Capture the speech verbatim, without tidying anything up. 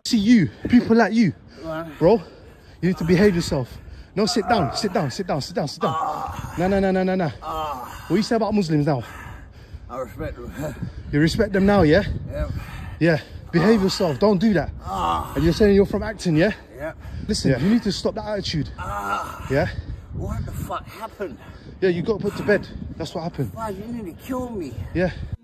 See you, people like you, Man. bro. You need to behave yourself. No, sit down, sit down, sit down, sit down, sit down. Ah. No, no, no, no, no, no. Ah. What do you say about Muslims now? I respect them. You respect them now, yeah? Yep. Yeah. Behave yourself. Don't do that. Ah. And you're saying you're from Acton, yeah? Yep. Listen, yeah. You need to stop that attitude. Ah. Yeah? What the fuck happened? Yeah, you got put to bed. That's what happened. Why, you nearly killed me. Yeah.